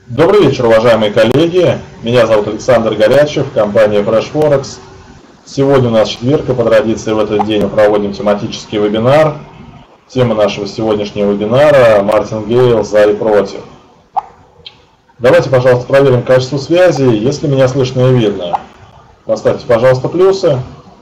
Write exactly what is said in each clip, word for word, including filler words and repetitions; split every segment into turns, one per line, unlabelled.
Добрый вечер, уважаемые коллеги. Меня зовут Александр Горячев, компания FreshForex. Сегодня у нас четверг, и по традиции в этот день мы проводим тематический вебинар. Тема нашего сегодняшнего вебинара – Мартингейл за и против. Давайте, пожалуйста, проверим качество связи. Если меня слышно и видно, поставьте, пожалуйста, плюсы.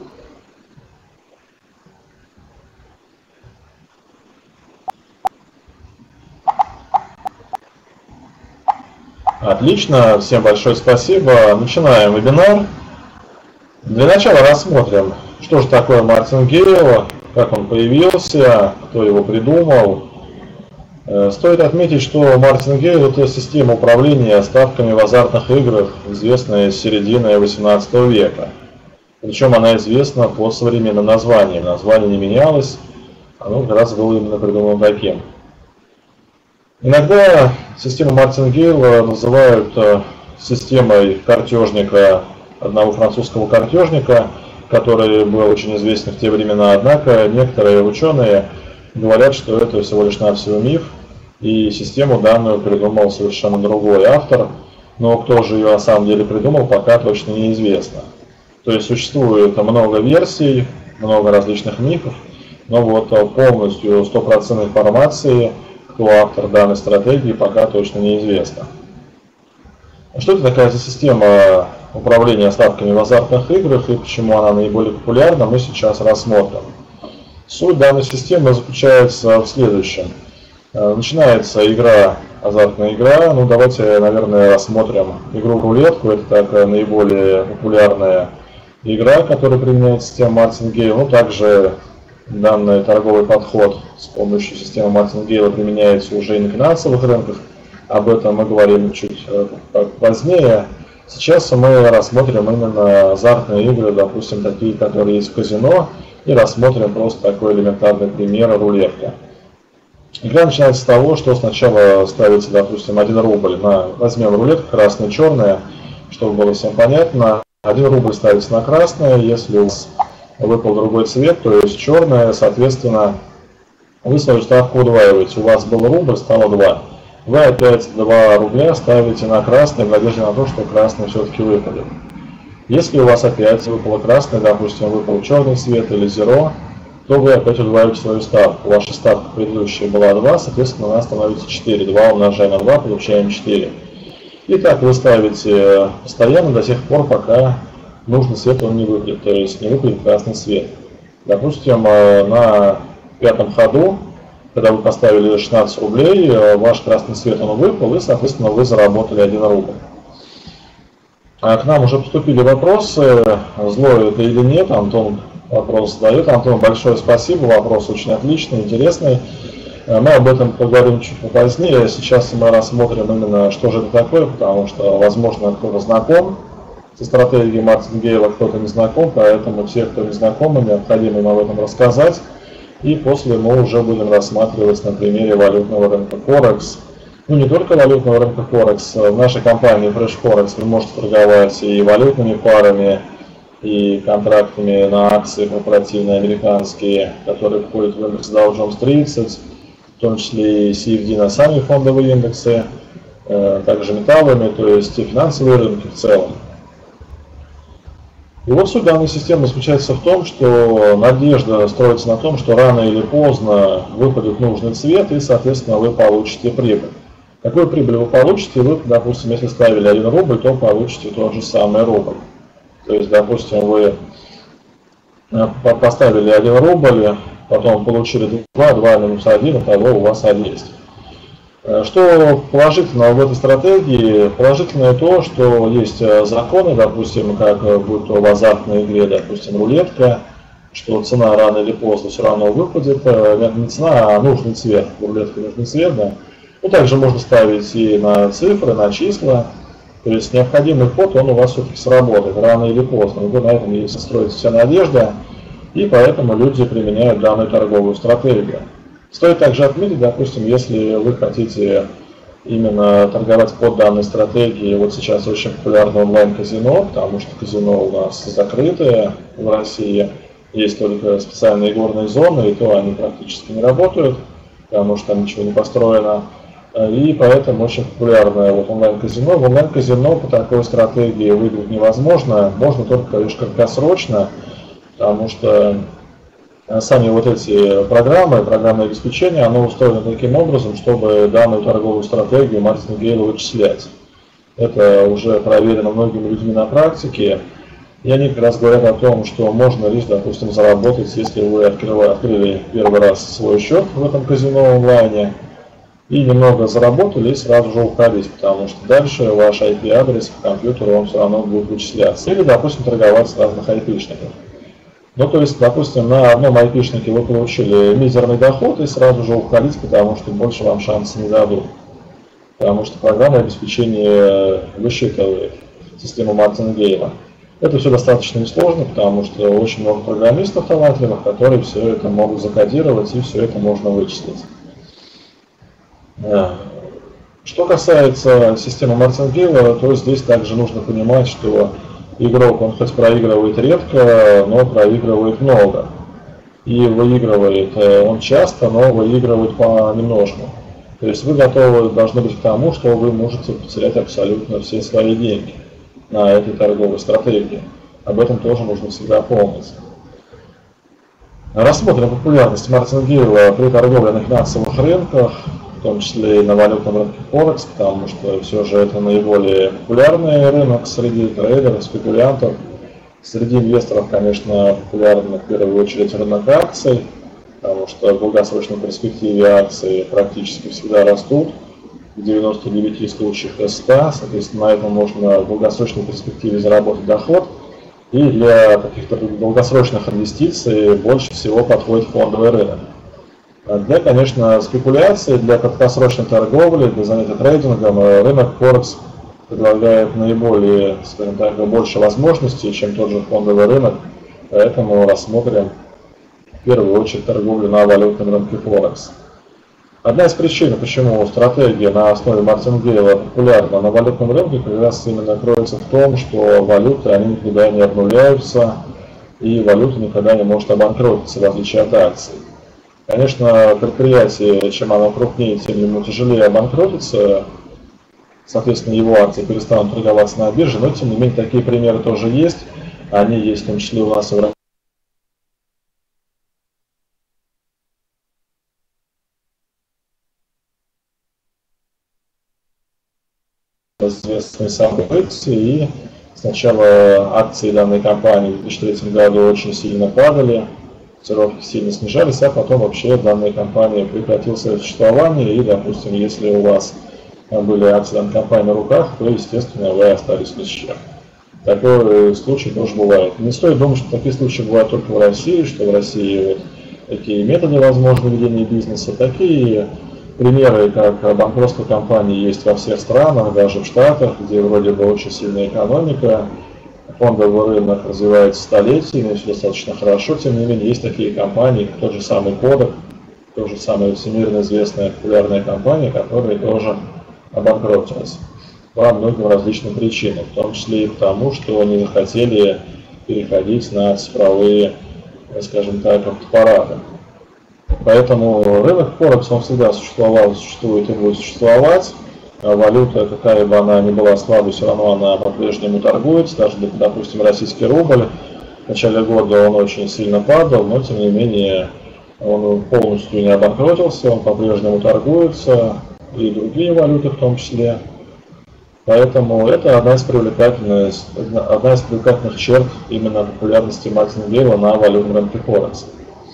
Отлично, всем большое спасибо. Начинаем вебинар. Для начала рассмотрим, что же такое Мартингейл, как он появился, кто его придумал. Стоит отметить, что Мартингейл – это система управления ставками в азартных играх, известная с середины восемнадцатого века. Причем она известна по современным названиям. Название не менялось, оно как раз было именно придумано таким. Иногда систему Мартингейла называют системой картежника, одного французского картежника, который был очень известен в те времена. Однако некоторые ученые говорят, что это всего лишь навсего миф, и систему данную придумал совершенно другой автор, но кто же ее на самом деле придумал, пока точно неизвестно. То есть существует много версий, много различных мифов, но вот полностью стопроцентной информации, кто автор данной стратегии, пока точно неизвестно. Что это такая за система управления ставками в азартных играх и почему она наиболее популярна, мы сейчас рассмотрим. Суть данной системы заключается в следующем. Начинается игра, азартная игра. Ну, давайте, наверное, рассмотрим игру в рулетку. Это такая наиболее популярная игра, которая применяет система Мартингейл. Ну, также данный торговый подход с помощью системы Мартингейла применяется уже и на финансовых рынках. Об этом мы говорим чуть позднее. Сейчас мы рассмотрим именно азартные игры, допустим, такие, которые есть в казино, и рассмотрим просто такой элементарный пример рулетки. Игра начинается с того, что сначала ставится, допустим, один рубль на, возьмем рулетку красная-черная, чтобы было всем понятно. один рубль ставится на красное, если у вас выпал другой цвет, то есть черное, соответственно, вы свою ставку удваиваете. У вас был рубль, стало два. Вы опять два рубля ставите на красный в надежде на то, что красный все-таки выпадет. Если у вас опять выпало красный, допустим, выпал черный цвет или зеро, то вы опять удваиваете свою ставку. Ваша ставка предыдущая была два, соответственно, она становится четыре. два умножаем на два, получаем четыре. И так вы ставите постоянно до тех пор, пока нужный цвет он не выпадет, то есть не выпадет красный цвет. Допустим, на пятом ходу, когда вы поставили шестнадцать рублей, ваш красный цвет он выпал, и, соответственно, вы заработали один рубль. А к нам уже поступили вопросы, злой это или нет, Антон вопрос задает. Антон, большое спасибо, вопрос очень отличный, интересный. Мы об этом поговорим чуть позднее, сейчас мы рассмотрим именно, что же это такое, потому что, возможно, кто-то знаком со стратегией Мартингейла, кто-то не знаком, поэтому всех, кто не знаком, необходимо им об этом рассказать. И после мы уже будем рассматривать на примере валютного рынка Форекс. Ну, не только валютного рынка Форекс. В нашей компании FreshForex вы можете торговать и валютными парами, и контрактами на акции корпоративные американские, которые входят в индекс Dow Jones тридцать, в том числе и си эф ди на сами фондовые индексы, также металлами, то есть и финансовые рынки в целом. И вот суть данной системы заключается в том, что надежда строится на том, что рано или поздно выпадет нужный цвет, и, соответственно, вы получите прибыль. Какую прибыль вы получите? Вы, допустим, если ставили один рубль, то получите тот же самый рубль. То есть, допустим, вы поставили один рубль, потом получили два, два минус один, итого у вас один есть. Что положительного в этой стратегии? Положительное то, что есть законы, допустим, как будь то в азартной игре, допустим, рулетка, что цена рано или поздно все равно выпадет, не цена, а нужный цвет, в рулетке нужный цвет, да. Ну, также можно ставить и на цифры, на числа, то есть необходимый ход, он у вас все-таки сработает рано или поздно, и на этом есть строится вся надежда, и поэтому люди применяют данную торговую стратегию. Стоит также отметить, допустим, если вы хотите именно торговать под данной стратегией, вот сейчас очень популярно онлайн-казино, потому что казино у нас закрытые в России, есть только специальные игорные зоны, и то они практически не работают, потому что там ничего не построено. И поэтому очень популярное вот онлайн-казино. В онлайн-казино по такой стратегии выиграть невозможно, можно только лишь краткосрочно, потому что сами вот эти программы, программное обеспечение, оно устроено таким образом, чтобы данную торговую стратегию Мартина Гейла вычислять. Это уже проверено многими людьми на практике. И они как раз говорят о том, что можно лишь, допустим, заработать, если вы открыли, открыли первый раз свой счет в этом казино онлайне и немного заработали, и сразу же уходить, потому что дальше ваш ай пи-адрес по компьютеру он все равно будет вычисляться. Или, допустим, торговать с разных айпишников. Ну, то есть, допустим, на одном айпишнике вы получили мизерный доход и сразу же уходить, потому что больше вам шанса не дадут. Потому что программное обеспечение высчитывает систему Мартина Гейла. Это все достаточно несложно, потому что очень много программистов талантливых, которые все это могут закодировать и все это можно вычислить. Что касается системы Мартина Гейла, то здесь также нужно понимать, что игрок, он хоть проигрывает редко, но проигрывает много. И выигрывает он часто, но выигрывает понемножку. То есть вы готовы должны быть к тому, что вы можете потерять абсолютно все свои деньги на этой торговой стратегии. Об этом тоже нужно всегда помнить. Рассмотрим популярность Мартина Гейла при торговле на финансовых рынках, в том числе и на валютном рынке Форекс, потому что все же это наиболее популярный рынок среди трейдеров, спекулянтов. Среди инвесторов, конечно, популярен в первую очередь рынок акций, потому что в долгосрочной перспективе акции практически всегда растут, в девяноста девяти случаях из ста, соответственно, на этом можно в долгосрочной перспективе заработать доход. И для каких-то долгосрочных инвестиций больше всего подходит фондовый рынок. Для, конечно, спекуляции, для краткосрочной торговли, для занятия трейдингом рынок Форекс предлагает наиболее, скажем так, больше возможностей, чем тот же фондовый рынок, поэтому рассмотрим в первую очередь торговлю на валютном рынке Форекс. Одна из причин, почему стратегия на основе Мартина Гейла популярна на валютном рынке, как раз именно кроется в том, что валюты они никогда не обнуляются, и валюта никогда не может обанкротиться, в отличие от акций. Конечно, предприятие, чем оно крупнее, тем ему тяжелее обанкротиться, соответственно, его акции перестанут торговаться на бирже, но тем не менее такие примеры тоже есть, они есть в том числе у нас в России. Известные события, и сначала акции данной компании в две тысячи третьем году очень сильно падали, котировки сильно снижались, а потом вообще данная компания прекратила свое существование, и, допустим, если у вас были акции данной компании на руках, то, естественно, вы остались ни с чем. Такой случай тоже бывает. Не стоит думать, что такие случаи бывают только в России, что в России вот такие методы возможны ведения бизнеса, такие примеры, как банкротство компаний, есть во всех странах, даже в Штатах, где вроде бы очень сильная экономика, фондовый рынок развивается столетиями, все достаточно хорошо, тем не менее есть такие компании, как тот же самый Kodak, тот же самая всемирно известная популярная компания, которая тоже обанкротилась по многим различным причинам, в том числе и потому, что они захотели переходить на цифровые, скажем так, аппараты. Поэтому рынок Форекс, он всегда существовал, существует и будет существовать. Валюта, какая бы она ни была слабой, все равно она по-прежнему торгуется. Даже, допустим, российский рубль в начале года он очень сильно падал, но тем не менее он полностью не обанкротился, он по-прежнему торгуется, и другие валюты в том числе. Поэтому это одна из привлекательных, одна из привлекательных черт именно популярности Мартина Гейла на валютном рынке Форекс.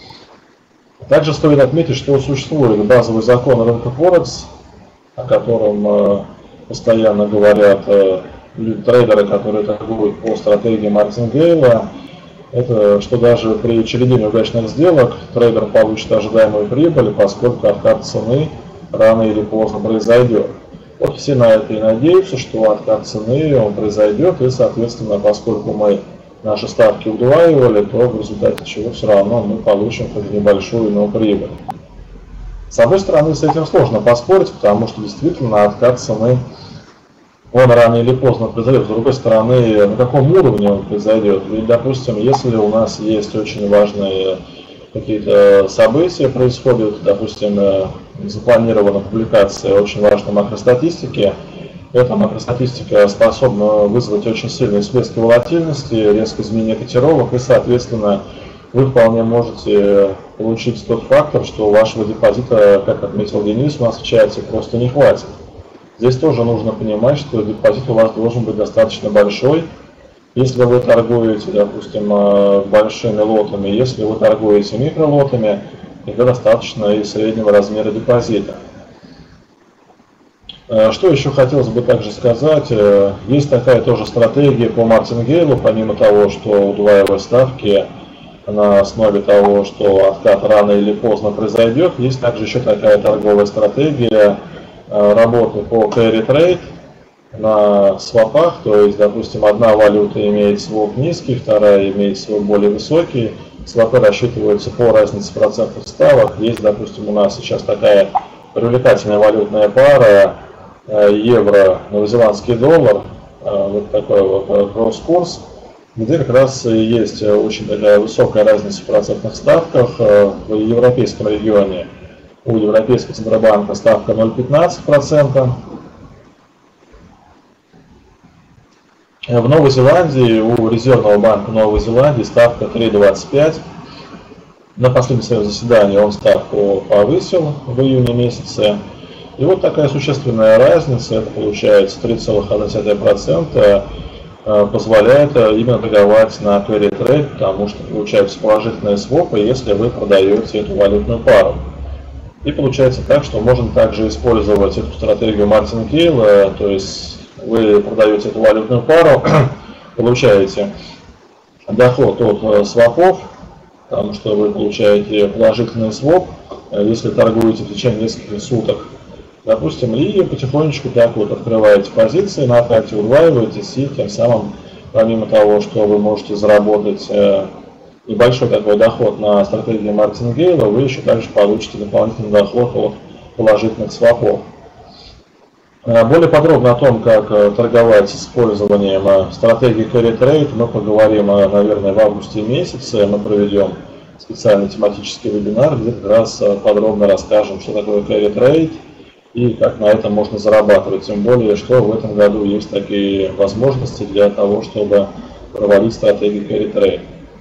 Также стоит отметить, что существует базовый закон рынка Форекс, о котором постоянно говорят трейдеры, которые торгуют по стратегии Мартина Гейла. Это что даже при череде неудачных сделок трейдер получит ожидаемую прибыль, поскольку откат цены рано или поздно произойдет. Вот все на это и надеются, что откат цены он произойдет, и, соответственно, поскольку мы наши ставки удваивали, то в результате чего все равно мы получим хоть небольшую, но прибыль. С одной стороны, с этим сложно поспорить, потому что действительно откат цены он рано или поздно произойдет. С другой стороны, на каком уровне он произойдет? Ведь, допустим, если у нас есть очень важные какие-то события происходят, допустим, запланирована публикация очень важной макростатистики. Эта макростатистика способна вызвать очень сильные всплески волатильности, резкое изменение котировок, и, соответственно, вы вполне можете получить тот фактор, что у вашего депозита, как отметил Денис у нас в чате, просто не хватит. Здесь тоже нужно понимать, что депозит у вас должен быть достаточно большой. Если вы торгуете, допустим, большими лотами, если вы торгуете микролотами, тогда достаточно и среднего размера депозита. Что еще хотелось бы также сказать, есть такая тоже стратегия по мартингейлу, помимо того, что удваивать ставки на основе того, что откат рано или поздно произойдет, есть также еще такая торговая стратегия работы по carry trade на свопах, то есть, допустим, одна валюта имеет своп низкий, вторая имеет своп более высокий, свопы рассчитываются по разнице процентов ставок. Есть, допустим, у нас сейчас такая привлекательная валютная пара евро, новозеландский доллар, вот такой вот кросс-курс, где как раз есть очень такая высокая разница в процентных ставках в европейском регионе. У Европейского Центробанка ставка ноль целых пятнадцать сотых процента. В Новой Зеландии, у Резервного банка Новой Зеландии ставка три целых двадцать пять сотых. На последнем своем заседании он ставку повысил в июне месяце. И вот такая существенная разница, это получается три целых одна десятая процента, позволяет именно торговать на carry trade, потому что получаются положительные свопы, если вы продаете эту валютную пару. И получается так, что можно также использовать эту стратегию мартингейла, то есть вы продаете эту валютную пару, получаете доход от свопов, потому что вы получаете положительный своп, если торгуете в течение нескольких суток, допустим, и потихонечку так вот открываете позиции, на карте удваиваетесь, и тем самым, помимо того, что вы можете заработать небольшой такой доход на стратегии мартингейла, вы еще также получите дополнительный доход от положительных свопов. Более подробно о том, как торговать с использованием стратегии carry trade, мы поговорим, наверное, в августе месяце. Мы проведем специальный тематический вебинар, где как раз подробно расскажем, что такое carry trade и как на этом можно зарабатывать. Тем более, что в этом году есть такие возможности для того, чтобы проводить стратегии carry trade.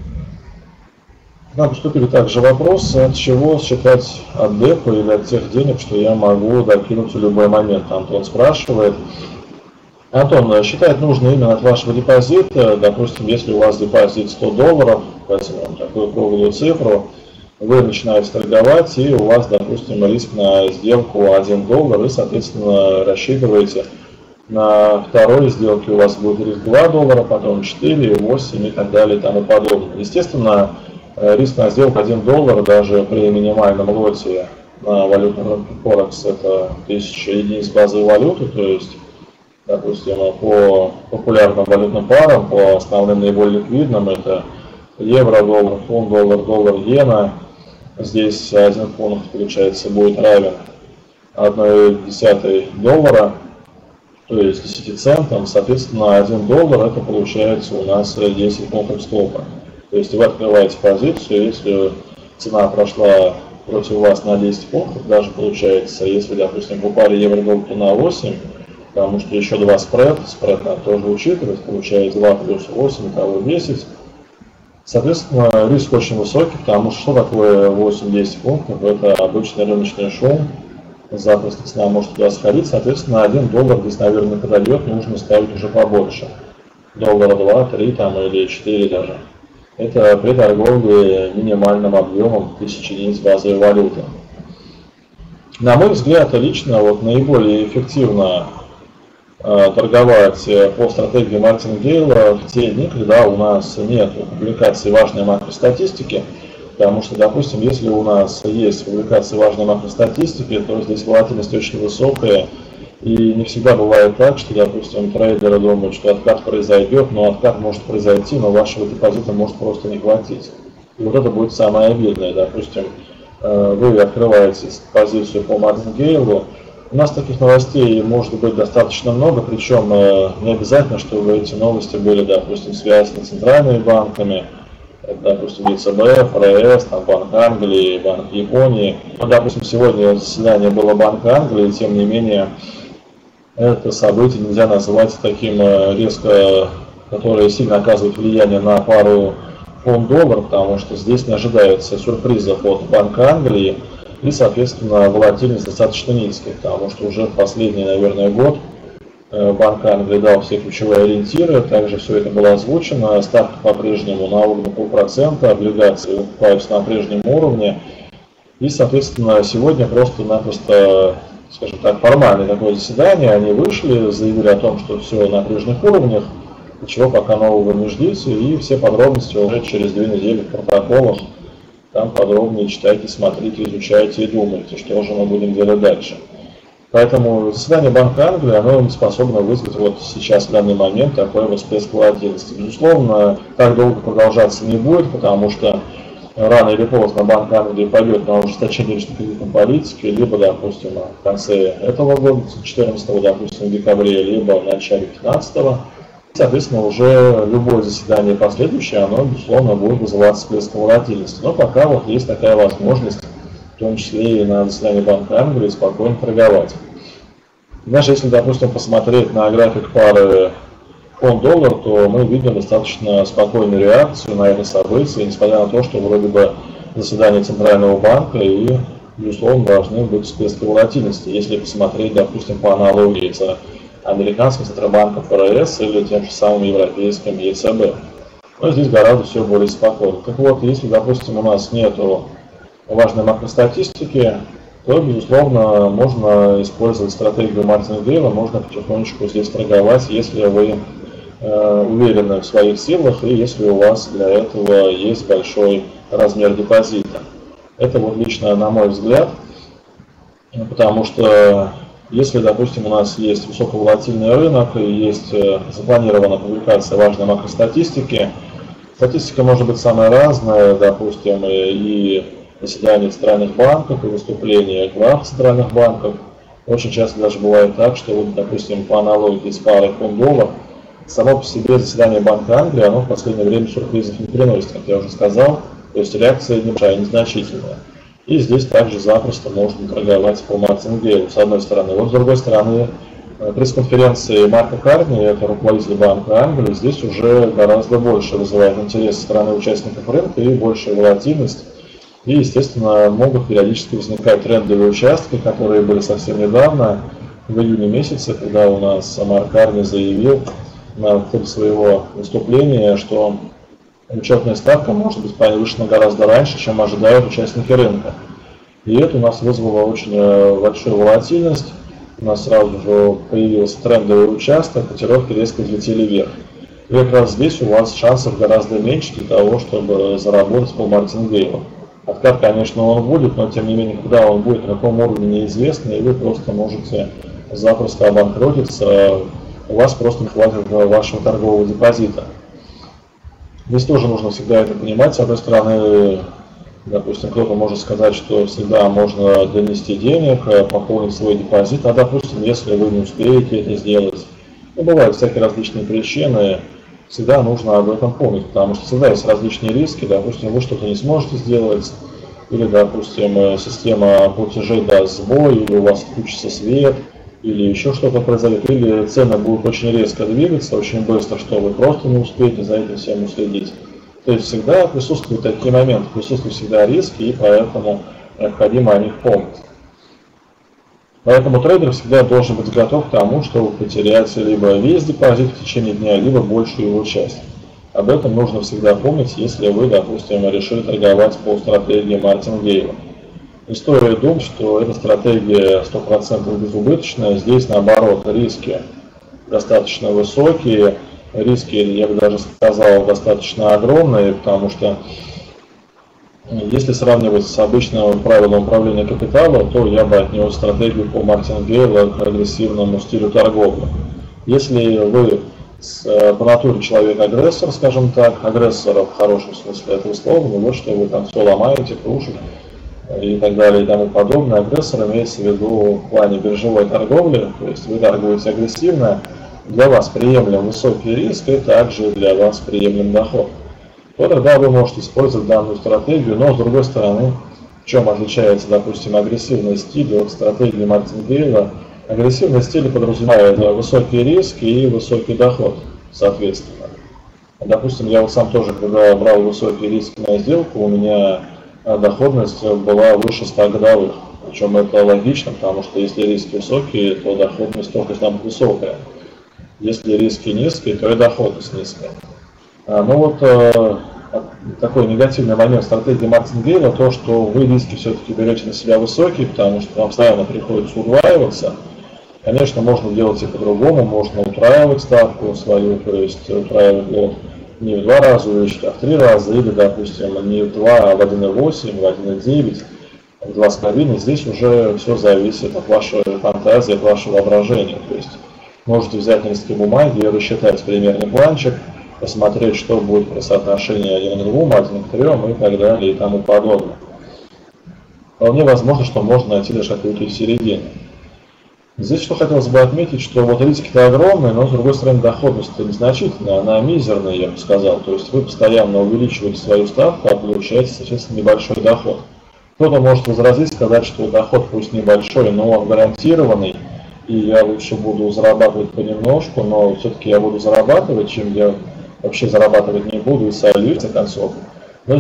К нам поступили также вопросы, от чего считать от депо или от тех денег, что я могу докинуть в любой момент. Антон спрашивает. Антон, считать нужно именно от вашего депозита. Допустим, если у вас депозит сто долларов, возьмем такую круглую цифру, вы начинаете торговать, и у вас, допустим, риск на сделку один доллар, и, соответственно, рассчитываете на второй сделке у вас будет риск два доллара, потом четыре, восемь и так далее и тому подобное. Естественно, риск на сделку один доллар даже при минимальном лоте на валютном рынке Форекс это тысяча единиц базовой валюты, то есть, допустим, по популярным валютным парам, по основным наиболее ликвидным, это евро, доллар, фунт, доллар, доллар, иена. Здесь один пункт, получается, будет равен одной десятой доллара, то есть десяти центам. Соответственно, один доллар это получается у нас десять пунктов стопа. То есть вы открываете позицию, если цена прошла против вас на десять пунктов, даже получается, если, допустим, по паре евро-доллар, то на восемь, потому что еще два спред, спред надо тоже учитывать, получается два плюс восемь, итого десять. Соответственно, риск очень высокий, потому что что такое восемь-десять пунктов? Это обычный рыночный шум, запросто цена может туда сходить, соответственно, один доллар здесь, наверное, подойдет, нужно ставить уже побольше. Доллара два, три там, или четыре даже. Это при торговле минимальным объемом тысячи единиц базовой валюты. На мой взгляд, лично вот наиболее эффективно э, торговать по стратегии мартингейла в те дни, когда у нас нет публикации важной макростатистики, потому что, допустим, если у нас есть публикация важной макростатистики, то здесь волатильность очень высокая, и не всегда бывает так, что, допустим, трейдеры думают, что откат произойдет, но откат может произойти, но вашего депозита может просто не хватить. И вот это будет самое обидное. Допустим, вы открываете позицию по мартингейлу. У нас таких новостей может быть достаточно много, причем не обязательно, чтобы эти новости были, допустим, связаны с центральными банками. Это, допустим, е цэ бэ, эф эр эс, там, Банк Англии, Банк Японии. Ну, допустим, сегодня заседание было Банка Англии, тем не менее, это событие нельзя назвать таким резко, которое сильно оказывает влияние на пару фунт-доллар, потому что здесь не ожидается сюрпризов от Банка Англии, и, соответственно, волатильность достаточно низкая, потому что уже в последний, наверное, год Банк Англии дал все ключевые ориентиры, также все это было озвучено, ставка по-прежнему на уровне полпроцента, облигации покупаются на прежнем уровне, и, соответственно, сегодня просто-напросто, скажем так, формальное такое заседание, они вышли, заявили о том, что все на прежних уровнях, ничего пока нового не ждите, и все подробности уже через две недели в протоколах, там подробнее читайте, смотрите, изучайте и думайте, что же мы будем делать дальше. Поэтому заседание Банка Англии, оно не способно вызвать вот сейчас, в данный момент, такой вот всплеск волатильности. Безусловно, так долго продолжаться не будет, потому что рано или поздно Банк Англии пойдет на ужесточение кредитной политики, либо, допустим, в конце этого года, четырнадцатого, допустим, в декабре, либо в начале пятнадцатого. Соответственно, уже любое заседание последующее, оно, безусловно, будет вызывать всплеск волатильности. Но пока вот есть такая возможность, в том числе и на заседании Банка Англии, спокойно торговать. Даже если, допустим, посмотреть на график пары фунт-доллар, то мы видим достаточно спокойную реакцию на это событие, несмотря на то, что вроде бы заседание Центрального банка и, безусловно, должны быть всплески волатильности. Если посмотреть, допустим, по аналогии с американским Центробанком эф эр эс или тем же самым европейским е цэ бэ. Но здесь гораздо все более спокойно. Так вот, если, допустим, у нас нету важной макростатистики, то, безусловно, можно использовать стратегию мартингейла, можно потихонечку здесь торговать, если вы э, уверены в своих силах и если у вас для этого есть большой размер депозита. Это вот лично на мой взгляд, потому что если, допустим, у нас есть высоковолатильный рынок и есть запланирована публикация важной макростатистики, статистика может быть самая разная, допустим, и заседания центральных банков, и выступления глав центральных банков. Очень часто даже бывает так, что, вот, допустим, по аналогии с парой фунт-доллар, само по себе заседание Банка Англии, оно в последнее время сюрпризов не приносит, как я уже сказал, то есть реакция небольшая, незначительная. И здесь также запросто можно торговать по мартингейлу, с одной стороны. Вот с другой стороны, пресс-конференции Марка Карни, это руководитель Банка Англии, здесь уже гораздо больше вызывает интерес со стороны участников рынка и большая волатильность. И, естественно, могут периодически возникать трендовые участки, которые были совсем недавно, в июне месяце, когда у нас Марк Карни заявил на ходе своего выступления, что учетная ставка может быть повышена гораздо раньше, чем ожидают участники рынка. И это у нас вызвало очень большую волатильность. У нас сразу же появился трендовый участок, котировки резко взлетели вверх. И как раз здесь у вас шансов гораздо меньше для того, чтобы заработать по мартингейлу. Откат, конечно, он будет, но тем не менее, куда он будет, на каком уровне неизвестно, и вы просто можете запросто обанкротиться, у вас просто не хватит вашего торгового депозита. Здесь тоже нужно всегда это понимать. С одной стороны, допустим, кто-то может сказать, что всегда можно донести денег, пополнить свой депозит, а, допустим, если вы не успеете это сделать, ну, бывают всякие различные причины, всегда нужно об этом помнить, потому что всегда есть различные риски, допустим, вы что-то не сможете сделать, или, допустим, система платежей даст сбой, или у вас включится свет, или еще что-то произойдет, или цены будут очень резко двигаться, очень быстро, что вы просто не успеете за этим всем уследить. То есть всегда присутствуют такие моменты, присутствуют всегда риски, и поэтому необходимо о них помнить. Поэтому трейдер всегда должен быть готов к тому, чтобы потерять либо весь депозит в течение дня, либо большую его часть. Об этом нужно всегда помнить, если вы, допустим, решили торговать по стратегии мартингейла. Не стоит думать, что эта стратегия сто процентов безубыточная. Здесь, наоборот, риски достаточно высокие, риски, я бы даже сказал, достаточно огромные, потому что если сравнивать с обычным правилом управления капиталом, то я бы отнес стратегию по мартингейлу к агрессивному стилю торговли. Если вы по натуре человек-агрессор, скажем так, агрессор в хорошем смысле этого слова, ну вот что вы там все ломаете, крушите и так далее и тому подобное, агрессор имеется в виду в плане биржевой торговли, то есть вы торгуете агрессивно, для вас приемлем высокий риск и также для вас приемлем доход. то тогда вы можете использовать данную стратегию, но с другой стороны, в чем отличается, допустим, агрессивный стиль от стратегии Мартингейла? Агрессивный стиль подразумевает высокие риски и высокий доход, соответственно. Допустим, я вот сам тоже, когда брал высокие риски на сделку, у меня доходность была выше ста годовых. Причем это логично, потому что если риски высокие, то доходность только там высокая. Если риски низкие, то и доходность низкая. Ну вот такой негативный момент стратегии Мартингейла, то, что вы риски все-таки берете на себя высокие, потому что вам постоянно приходится удваиваться. Конечно, можно делать и по-другому, можно утраивать ставку свою, то есть утраивать лот не в два раза увеличить, а в три раза, или, допустим, не в два, а в один и восемь, в один и девять, в два с половиной. Здесь уже все зависит от вашей фантазии, от вашего воображения. То есть можете взять на листке бумаги и рассчитать примерный планчик, посмотреть, что будет при соотношении один к двум, один к трем и так далее и тому подобное. Вполне возможно, что можно найти даже какую-то середину. Здесь что хотелось бы отметить, что вот риски-то огромные, но с другой стороны доходность-то незначительная, она мизерная, я бы сказал. То есть вы постоянно увеличиваете свою ставку, а получаете, соответственно, небольшой доход. Кто-то может возразить, сказать, что доход пусть небольшой, но он гарантированный, и я лучше буду зарабатывать понемножку, но все-таки я буду зарабатывать, чем я вообще зарабатывать не буду и сольюсь, в конце концов. Но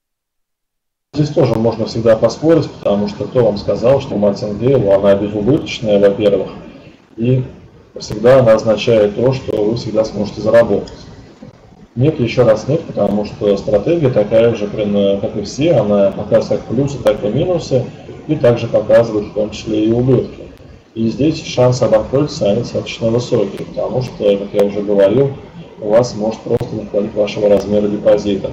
здесь тоже можно всегда поспорить, потому что кто вам сказал, что Мартингейл, она безубыточная, во-первых, и всегда она означает то, что вы всегда сможете заработать. Нет, еще раз нет, потому что стратегия такая же, как и все, она показывает как плюсы, так и минусы, и также показывает в том числе и убытки. И здесь шансы обанкротиться они достаточно высокие, потому что, как я уже говорил, у вас может просто не хватить вашего размера депозита.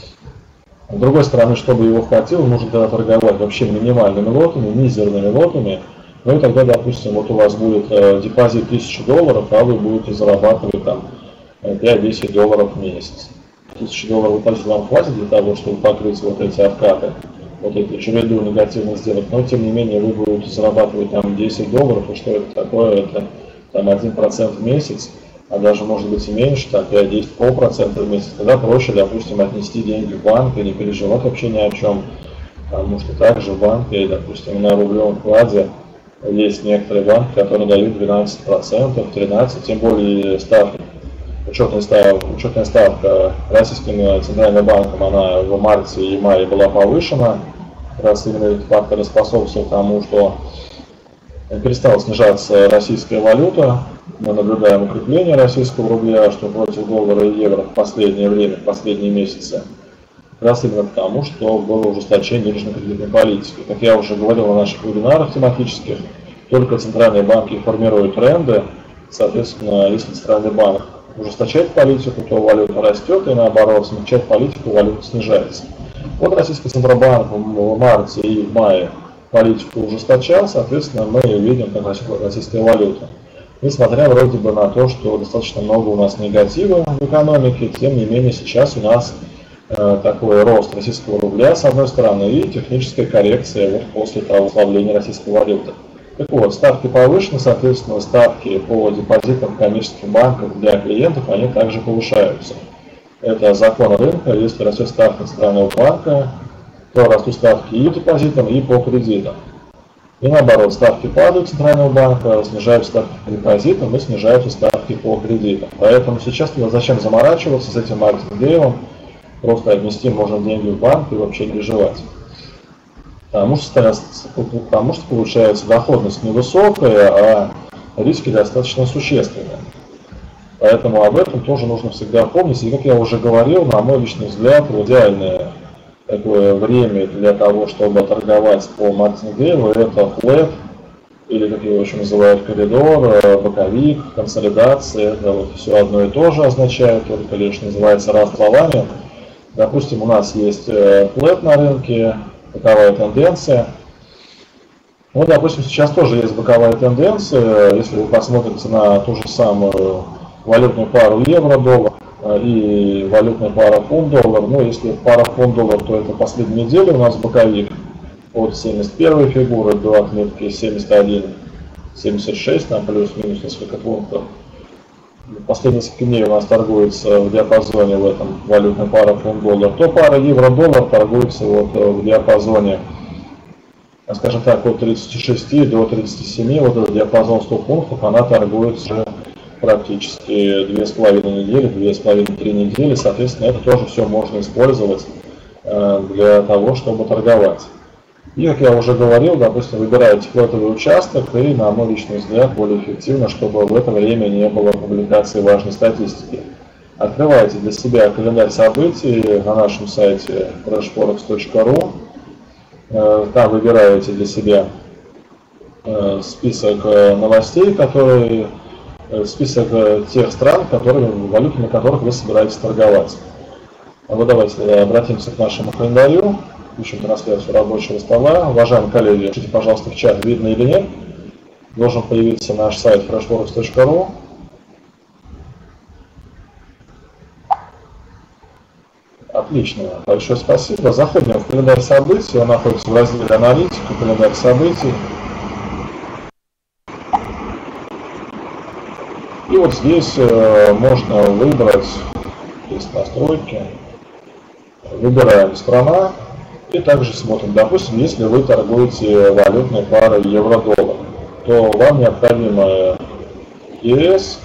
С другой стороны, чтобы его хватило, нужно тогда торговать вообще минимальными лотами, мизерными лотами. Ну и тогда, допустим, вот у вас будет э, депозит тысяча долларов, а вы будете зарабатывать там пять-десять долларов в месяц. тысяча долларов депозит вам хватит для того, чтобы покрыть вот эти откаты, вот эту череду негативных сделок, но тем не менее вы будете зарабатывать там десять долларов, и что это такое? Это там один процент в месяц. А даже может быть и меньше, так пять-десять полпроцента в месяц, тогда проще, допустим, отнести деньги в банк и не переживать вообще ни о чем, потому что также в банке, допустим, на рублевом вкладе есть некоторые банки, которые дают двенадцать процентов, тринадцать процентов, тем более ставки. Учетная ставка, учетная ставка Российским центральным банком, она в марте и мае была повышена, как раз именно этот фактор способствовал тому, что перестала снижаться российская валюта. Мы наблюдаем укрепление российского рубля, что против доллара и евро в последнее время, в последние месяцы. Как раз именно потому, что было ужесточение денежно-кредитной политики. Как я уже говорил на наших вебинарах тематических, только центральные банки формируют тренды. Соответственно, если центральный банк ужесточает политику, то валюта растет, и наоборот, смягчает политику, валюта снижается. Вот российский Центробанк в марте и в мае политику ужесточал, соответственно, мы видим, как растет российская валюта. Несмотря вроде бы на то, что достаточно много у нас негатива в экономике, тем не менее сейчас у нас э, такой рост российского рубля с одной стороны и техническая коррекция вот после того ослабления российской валюты. Так вот, ставки повышены, соответственно, ставки по депозитам коммерческих банков для клиентов, они также повышаются. Это закон рынка, если растет ставка центрального банка, то растут ставки и по депозитам, и по кредитам. И наоборот, ставки падают центрального банка, снижаются ставки по депозитам и снижаются ставки по кредитам. Поэтому сейчас зачем заморачиваться с этим Мартингейлом, просто отнести можно деньги в банк и вообще не переживать. Потому что, потому что получается доходность невысокая, а риски достаточно существенные. Поэтому об этом тоже нужно всегда помнить. И как я уже говорил, на мой личный взгляд, идеальное такое время для того, чтобы торговать по Мартингейлу, это флэт, или как его еще называют, коридор, боковик, консолидация. Это вот все одно и то же означает, только лишь называется разными словами. Допустим, у нас есть флэт на рынке, боковая тенденция. Вот, допустим, сейчас тоже есть боковая тенденция. Если вы посмотрите на ту же самую валютную пару евро-доллар и валютная пара фунт-доллар, ну, если пара фунт-доллар, то это последняя неделя у нас боковик от семьдесят первой фигуры до отметки семьдесят один семьдесят шесть, там плюс-минус несколько пунктов. последние несколько дней у нас торгуется в диапазоне в этом валютной пара фунт-доллар, то пара евро-доллар торгуется вот в диапазоне, скажем так, от тридцати шести до тридцати семи, вот этот диапазон сто пунктов, она торгуется уже практически две с половиной недели, две с половиной-три недели, соответственно, это тоже все можно использовать для того, чтобы торговать. И, как я уже говорил, допустим, выбираете флотовый участок, и, на мой личный взгляд, более эффективно, чтобы в это время не было публикации важной статистики. Открывайте для себя календарь событий на нашем сайте фреш форекс точка ру. Там выбираете для себя список новостей, которые, список тех стран, которые, валютами которых вы собираетесь торговать. Вот давайте обратимся к нашему календарю. Включим трансляцию рабочего стола. Уважаемые коллеги, пишите, пожалуйста, в чат, видно или нет. Должен появиться наш сайт фреш форекс точка ру. Отлично, большое спасибо. Заходим в календарь событий, он находится в разделе аналитика, календарь событий. И вот здесь э, можно выбрать, есть настройки, выбираем страна и также смотрим. Допустим, если вы торгуете валютной парой евро-доллар, то вам необходимо ЕС.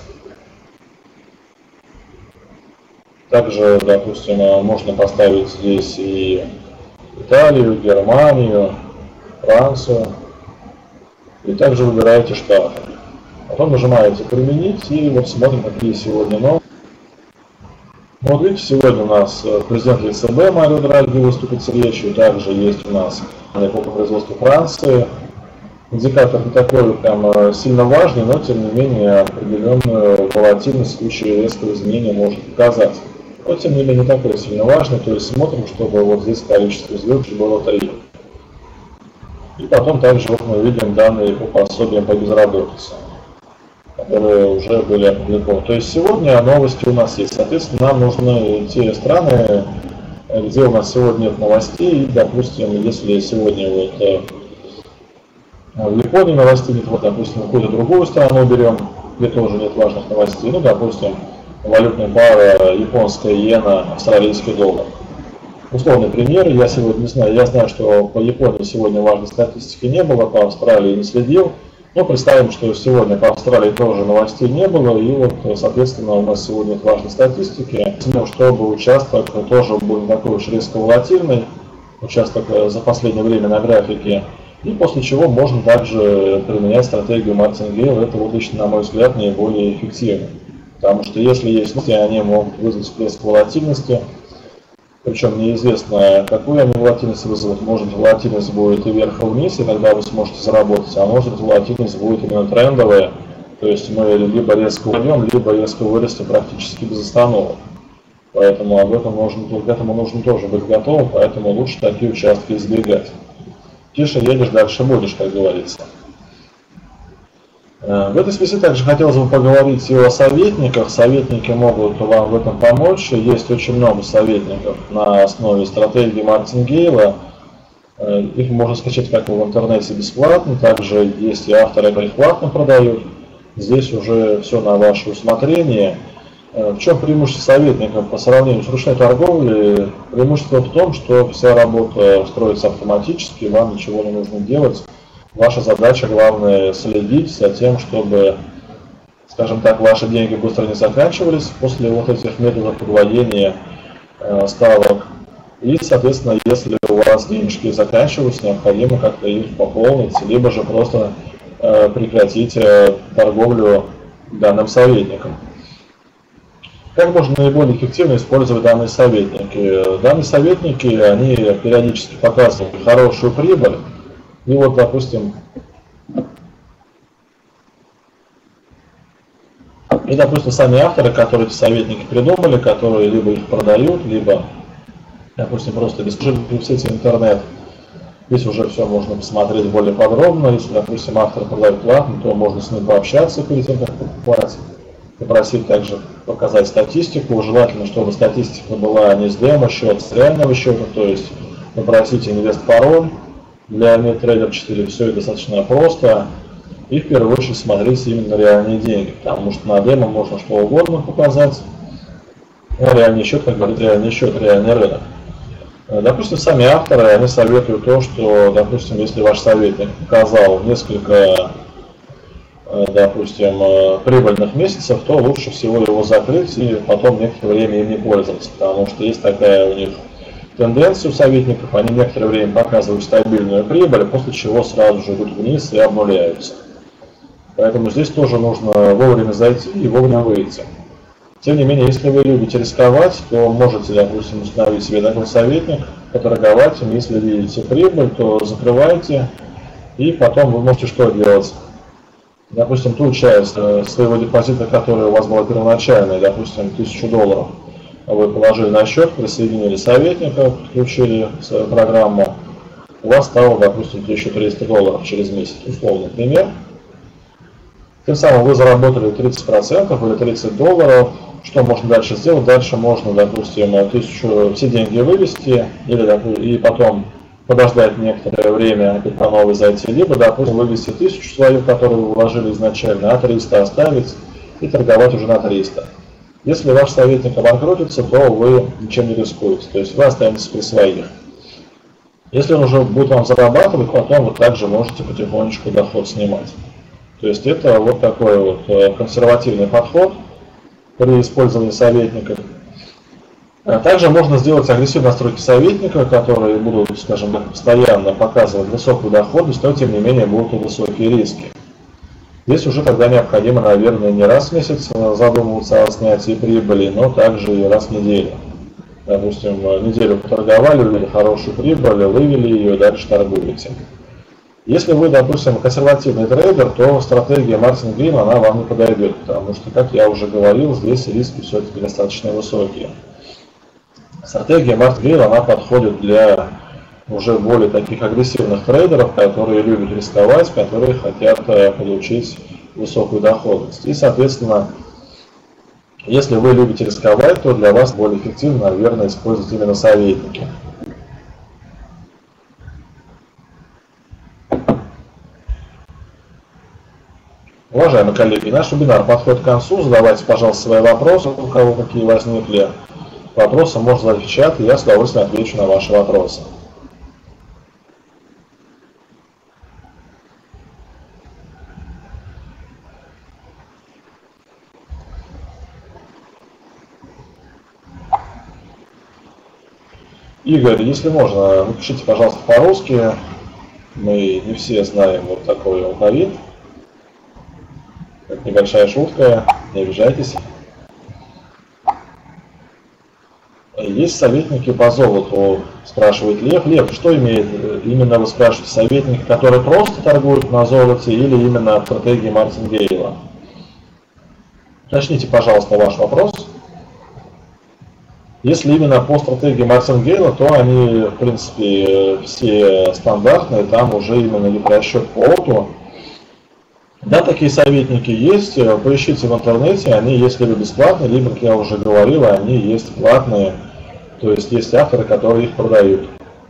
Также, допустим, можно поставить здесь и Италию, Германию, Францию. И также выбираете штаты. Потом нажимаете «Применить» и вот смотрим, какие сегодня новости. Вот видите, сегодня у нас президент ЕЦБ Марио Драги выступит с речью. Также есть у нас по производству Франции. Индикатор не такой прям сильно важный, но тем не менее определенную волатильность в случае резкого изменения может показать. Но тем не менее не такой сильно важный, то есть смотрим, чтобы вот здесь количество сделок было три. И потом также вот мы видим данные по пособиям по безработице, которые уже были опубликованы. То есть сегодня новости у нас есть. Соответственно, нам нужны те страны, где у нас сегодня нет новостей. И, допустим, если сегодня вот в Японии новостей нет, вот, допустим, какую-то другую страну берем, где тоже нет важных новостей. Ну, допустим, валютная пара японская иена, австралийский доллар. Условный пример, я сегодня не знаю, я знаю, что по Японии сегодня важной статистики не было, по Австралии не следил. Но представим, что сегодня по Австралии тоже новостей не было, и вот, соответственно, у нас сегодня нет важной статистики, чтобы участок тоже был не такой уж резко волатильный, участок за последнее время на графике, и после чего можно также применять стратегию Мартингейла. Это вот лично, на мой взгляд, наиболее эффективно. Потому что если есть новости, они могут вызвать всплеск волатильности, причем неизвестно, какую они волатильность вызовут. Может, волатильность будет и вверх, и вниз, и тогда вы сможете заработать, а может, волатильность будет именно трендовая, то есть мы либо резко упадем, либо резко вырастем практически без остановок. Поэтому об этом нужно, к этому нужно тоже быть готовым, поэтому лучше такие участки избегать. Тише едешь, дальше будешь, как говорится. В этой связи также хотелось бы поговорить и о советниках. Советники могут вам в этом помочь. Есть очень много советников на основе стратегии Мартингейла. Их можно скачать как в интернете бесплатно. Также есть и авторы, которые их платно продают. Здесь уже все на ваше усмотрение. В чем преимущество советников по сравнению с ручной торговлей? Преимущество в том, что вся работа строится автоматически, вам ничего не нужно делать. Ваша задача главное следить за тем, чтобы, скажем так, ваши деньги быстро не заканчивались после вот этих методов подводения э, ставок. И, соответственно, если у вас денежки заканчиваются, необходимо как-то их пополнить, либо же просто э, прекратить э, торговлю данным советником. Как можно наиболее эффективно использовать данные советники? Данные советники, они периодически показывают хорошую прибыль. И вот, допустим, и, допустим, сами авторы, которые эти советники придумали, которые либо их продают, либо, допустим, просто бесплатно в сети интернет. Здесь уже все можно посмотреть более подробно. Если, допустим, автор продает платно, то можно с ним пообщаться перед тем, как покупать. Попросить также показать статистику. Желательно, чтобы статистика была не с демо-счета, а с реального счета, то есть попросить инвест-пароль. Для MetaTrader четыре все это достаточно просто. И в первую очередь смотрите именно реальные деньги, потому что на демо можно что угодно показать. Но реальный счет, как говорит, реальный счет, реальный рынок. Допустим, сами авторы, они советуют то, что, допустим, если ваш советник показал несколько, допустим, прибыльных месяцев, то лучше всего его закрыть и потом некоторое время им не пользоваться, потому что есть такая у них тенденция у советников, они некоторое время показывают стабильную прибыль, после чего сразу же идут вниз и обнуляются. Поэтому здесь тоже нужно вовремя зайти и вовремя выйти. Тем не менее, если вы любите рисковать, то можете, допустим, установить себе такой советник, поторговать им. Если видите прибыль, то закрывайте, и потом вы можете что делать? Допустим, ту часть своего депозита, которая у вас была первоначальная, допустим, тысячу долларов, вы положили на счет, присоединили советника, подключили свою программу, у вас стало, допустим, тысяча триста долларов через месяц, условный пример. Тем самым вы заработали тридцать процентов или тридцать долларов. Что можно дальше сделать? Дальше можно, допустим, тысячу, все деньги вывести или, и потом подождать некоторое время, опять по новой зайти, либо, допустим, вывести тысячу свою, которую вы вложили изначально, а триста оставить и торговать уже на триста. Если ваш советник обанкротится, то вы ничем не рискуете, то есть вы останетесь при своих. Если он уже будет вам зарабатывать, потом вы также можете потихонечку доход снимать. То есть это вот такой вот консервативный подход при использовании советников. Также можно сделать агрессивные настройки советника, которые будут, скажем так, постоянно показывать высокую доходность, но тем не менее будут и высокие риски. Здесь уже тогда необходимо, наверное, не раз в месяц задумываться о снятии прибыли, но также и раз в неделю. Допустим, неделю поторговали, увидели хорошую прибыль, вывели ее, дальше торгуете. Если вы, допустим, консервативный трейдер, то стратегия мартингейл она вам не подойдет, потому что, как я уже говорил, здесь риски все-таки достаточно высокие. Стратегия мартингейл она подходит для уже более таких агрессивных трейдеров, которые любят рисковать, которые хотят получить высокую доходность. И, соответственно, если вы любите рисковать, то для вас более эффективно, наверное, использовать именно советники. Уважаемые коллеги, наш вебинар подходит к концу. Задавайте, пожалуйста, свои вопросы, у кого какие возникли. Вопросы можно задать в чат, и я с удовольствием отвечу на ваши вопросы. Игорь, если можно, напишите, пожалуйста, по-русски. Мы не все знаем вот такой алфавит. Это небольшая шутка, не обижайтесь. Есть советники по золоту, спрашивает Лев. Лев, что имеет именно, вы спрашиваете, советники, которые просто торгуют на золоте или именно в стратегии мартингейла? Уточните, пожалуйста, ваш вопрос. Если именно по стратегии мартингейла, то они, в принципе, все стандартные, там уже именно идет расчет по лоту. Да, такие советники есть, поищите в интернете, они есть либо бесплатные, либо, как я уже говорил, они есть платные, то есть есть авторы, которые их продают.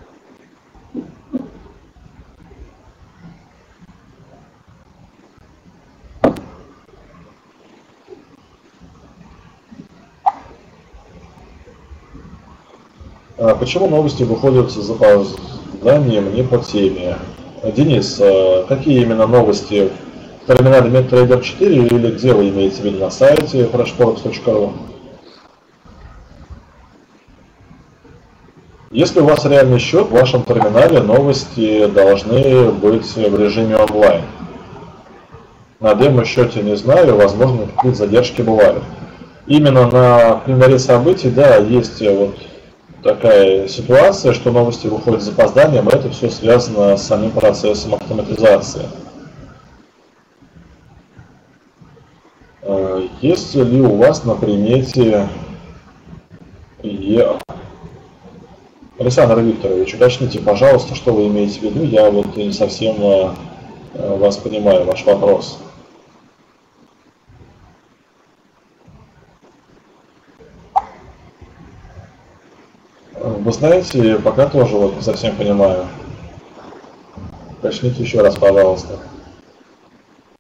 Почему новости выходят с запозданием не по теме? Денис, какие именно новости? В терминале MetaTrader четыре или где вы имеете в виду, на сайте фрешфорекс точка ру? Если у вас реальный счет, в вашем терминале новости должны быть в режиме онлайн. На демо-счете не знаю, возможно, какие-то задержки бывают. Именно на календаре событий, да, есть вот такая ситуация, что новости выходят с запозданием, и это все связано с самим процессом автоматизации. Есть ли у вас на примете Е... Александр Викторович, уточните, пожалуйста, что вы имеете в виду, я вот не совсем вас понимаю, ваш вопрос. Вы знаете, пока тоже вот не совсем понимаю. Уточните еще раз, пожалуйста.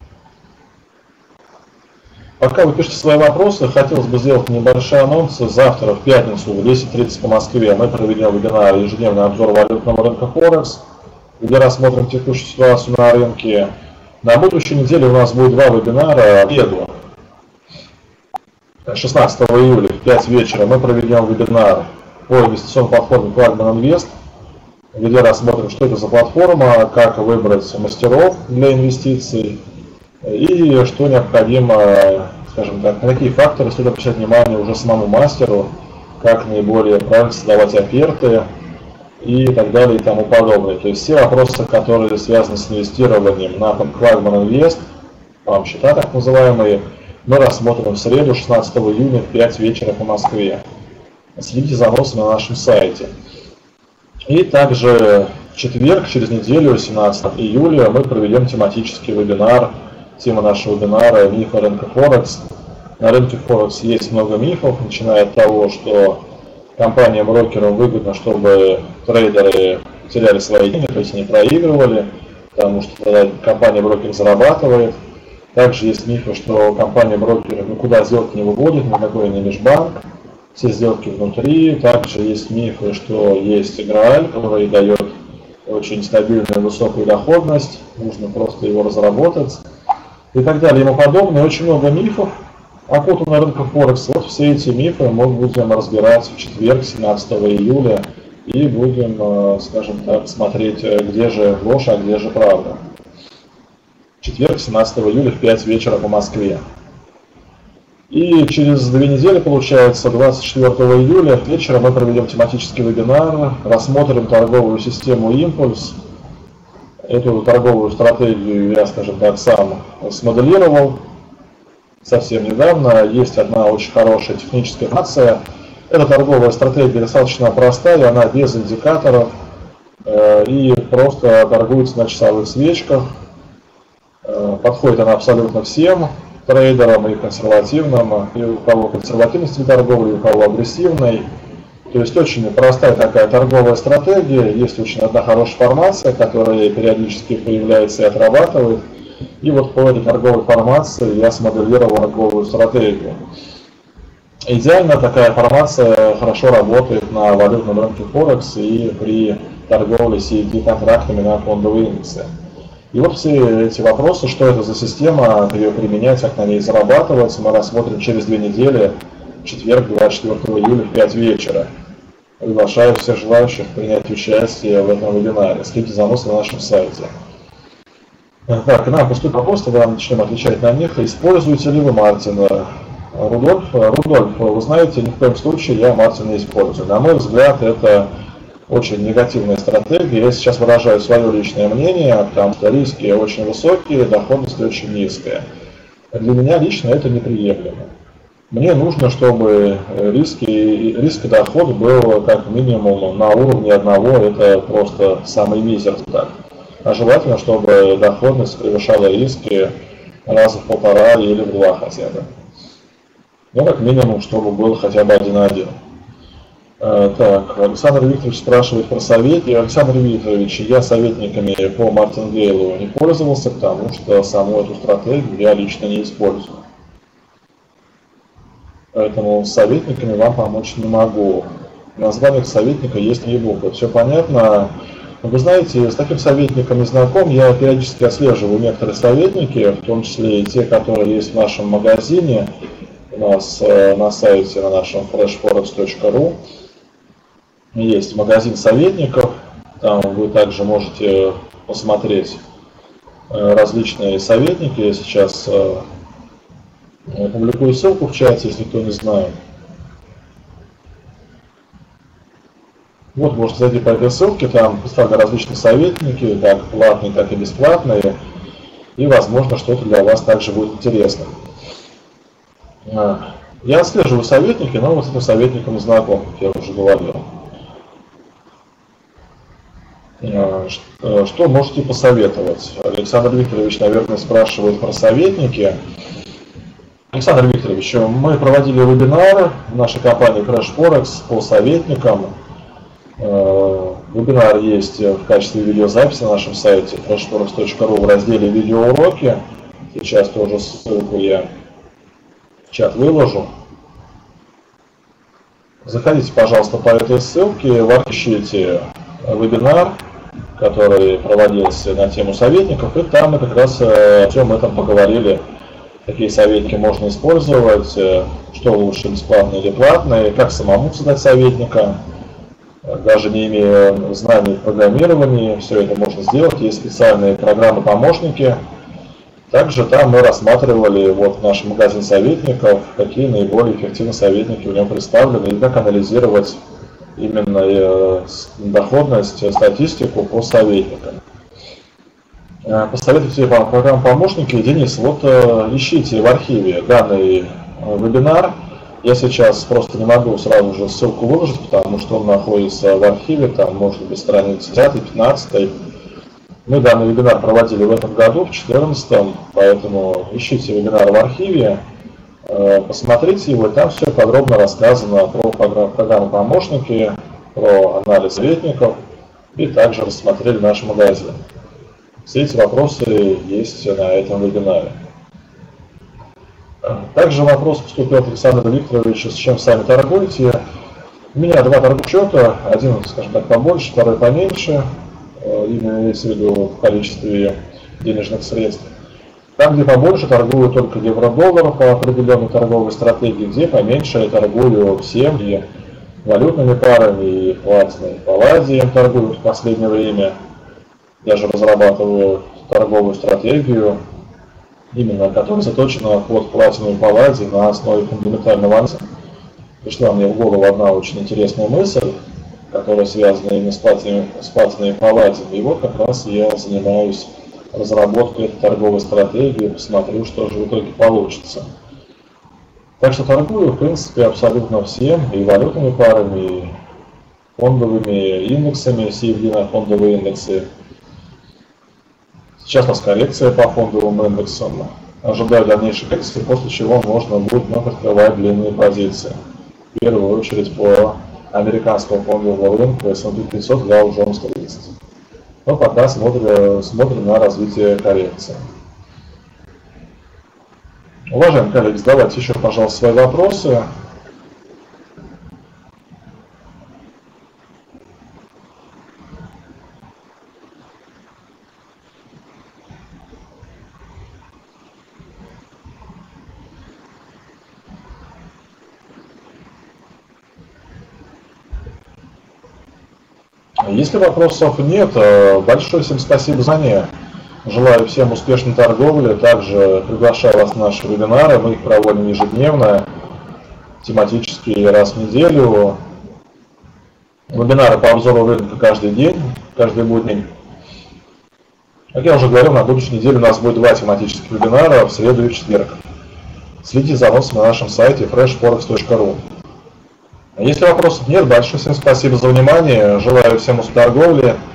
пока вы пишете свои вопросы, хотелось бы сделать небольшой анонс. Завтра, в пятницу, в десять тридцать по Москве, мы проведем вебинар «Ежедневный обзор валютного рынка Форекс», где рассмотрим текущую ситуацию на рынке. На будущей неделе у нас будет два вебинара. В среду, шестнадцатого июля, в пять вечера, мы проведем вебинар по инвестиционной платформе Flagman Invest, где рассмотрим, что это за платформа, как выбрать мастеров для инвестиций и что необходимо, скажем так, на какие факторы стоит обращать внимание уже самому мастеру, как наиболее правильно создавать оферты и так далее и тому подобное. То есть все вопросы, которые связаны с инвестированием на Flagman Invest, вам счета так называемые, мы рассмотрим в среду, шестнадцатого июня, в пять вечера по Москве. Следите за анонсами на нашем сайте. И также в четверг, через неделю, семнадцатого июля, мы проведем тематический вебинар. Тема нашего вебинара – мифы рынка Форекс. На рынке Форекс есть много мифов, начиная от того, что компаниям-брокерам выгодно, чтобы трейдеры теряли свои деньги, то есть они проигрывали, потому что компания-брокер зарабатывает. Также есть мифы, что компания-брокер никуда сделки не выводит, ни на какой не межбанк, все сделки внутри. Также есть мифы, что есть Грааль, который дает очень стабильную высокую доходность, нужно просто его разработать и так далее и тому подобное. Очень много мифов окутано на рынке Форекс. Вот все эти мифы мы будем разбирать в четверг, семнадцатого июля, и будем, скажем так, смотреть, где же ложь, а где же правда. Четверг, семнадцатого июля, в пять вечера по Москве. И через две недели, получается, двадцать четвёртого июля вечером мы проведем тематический вебинар, рассмотрим торговую систему «Импульс». Эту торговую стратегию я, скажем так, сам смоделировал совсем недавно. Есть одна очень хорошая техническая информация. Эта торговая стратегия достаточно простая, она без индикаторов и просто торгуется на часовых свечках. Подходит она абсолютно всем трейдерам, и консервативным, и у кого консервативный стиль торговли, и у кого агрессивный. То есть очень простая такая торговая стратегия, есть очень одна хорошая формация, которая периодически появляется и отрабатывает. И вот по этой торговой формации я смоделировал торговую стратегию. Идеально такая формация хорошо работает на валютном рынке Форекс и при торговле си ди контрактами на фондовые индексы. И вот все эти вопросы, что это за система, как ее применять, как на ней зарабатывать, мы рассмотрим через две недели, в четверг, двадцать четвёртого июля, в пять вечера. Приглашаю всех желающих принять участие в этом вебинаре. Следите за анонсом на нашем сайте. Так, к нам поступит вопрос, тогда начнем отвечать на них. Используете ли вы Мартина? Рудольф, Рудольф, вы знаете, ни в коем случае я Мартина не использую. На мой взгляд, это очень негативная стратегия. Я сейчас выражаю свое личное мнение, потому что риски очень высокие, доходность очень низкая. Для меня лично это неприемлемо. Мне нужно, чтобы риски, риск и доход был как минимум на уровне одного, это просто самый мизер. Так. А желательно, чтобы доходность превышала риски раза в полтора или в два хотя бы. Ну, как минимум, чтобы был хотя бы один-один. Так, Александр Викторович спрашивает про совет. И, Александр Викторович, я советниками по Мартингейлу не пользовался, потому что саму эту стратегию я лично не использую. Поэтому с советниками вам помочь не могу. В названиях советника есть три буквы. Все понятно. Вы знаете, с таким советником не знаком. Я периодически отслеживаю некоторые советники, в том числе и те, которые есть в нашем магазине, у нас на сайте, на нашем флэш форекс точка ру. Есть магазин советников. Там вы также можете посмотреть различные советники. Я сейчас публикую ссылку в чате, если кто не знает. Вот, можете зайти по этой ссылке, там представлены различные советники, как платные, так и бесплатные. И, возможно, что-то для вас также будет интересно. Я отслеживаю советники, но вот с этим советником не знаком, как я уже говорил. Что можете посоветовать? Александр Викторович, наверное, спрашивает про советники. Александр Викторович, мы проводили вебинары в нашей компании Crash Forex по советникам. Вебинар есть в качестве видеозаписи на нашем сайте флэш форекс точка ру в разделе «Видеоуроки». Сейчас тоже ссылку я в чат выложу. Заходите, пожалуйста, по этой ссылке, вы ищите вебинар, который проводился на тему советников, и там мы как раз о всем этом поговорили. Какие советники можно использовать, что лучше, бесплатные или платные, как самому создать советника, даже не имея знаний в программировании, все это можно сделать. Есть специальные программы-помощники. Также там мы рассматривали вот наш магазин советников, какие наиболее эффективные советники в нем представлены и как анализировать именно доходность, статистику по советникам. Посоветуйте вам программу-помощники. Денис, вот ищите в архиве данный вебинар. Я сейчас просто не могу сразу же ссылку выложить, потому что он находится в архиве, там может быть страница десятая-пятнадцатая. Мы данный вебинар проводили в этом году, в две тысячи четырнадцатом, поэтому ищите вебинар в архиве, посмотрите его, там все подробно рассказано про программы-помощники, про анализ советников, и также рассмотрели наш магазин. Все эти вопросы есть на этом вебинаре. Также вопрос поступил от Александра Викторовича, с чем сами торгуете. У меня два торгсчета, один, скажем так, побольше, второй поменьше, именно имеется в виду в количестве денежных средств. Там, где побольше, торгую только евро-доллар по определенной торговой стратегии, где поменьше торгую всем, и валютными парами, и платиной, и палладием торгую в последнее время. Даже разрабатываю торговую стратегию, именно которая заточена под платину и палладий на основе фундаментального анализа. Пришла мне в голову одна очень интересная мысль, которая связана именно с платиной, с платиной и палладием. И вот как раз я занимаюсь разработкой этой торговой стратегии, посмотрю, что же в итоге получится. Так что торгую, в принципе, абсолютно всем, и валютными парами, и фондовыми индексами, си эф ди на фондовые индексы. Сейчас у нас коррекция по фондовым индексам. Ожидаю дальнейшей коррекции, после чего можно будет вновь открывать длинные позиции. В первую очередь по американскому фондовому рынку эс энд пи пятьсот для Dow сто тридцать. Но пока смотрим, смотрим на развитие коррекции. Уважаемые коллеги, задавайте еще, пожалуйста, свои вопросы. Если вопросов нет, большое всем спасибо за внимание. Желаю всем успешной торговли. Также приглашаю вас на наши вебинары. Мы их проводим ежедневно, тематически раз в неделю. Вебинары по обзору рынка каждый день, каждый будний. Как я уже говорил, на будущей неделе у нас будет два тематических вебинара в среду и в четверг. Следите за анонсом на нашем сайте фреш форекс точка ру. Если вопросов нет, большое всем спасибо за внимание. Желаю всем успешной торговли.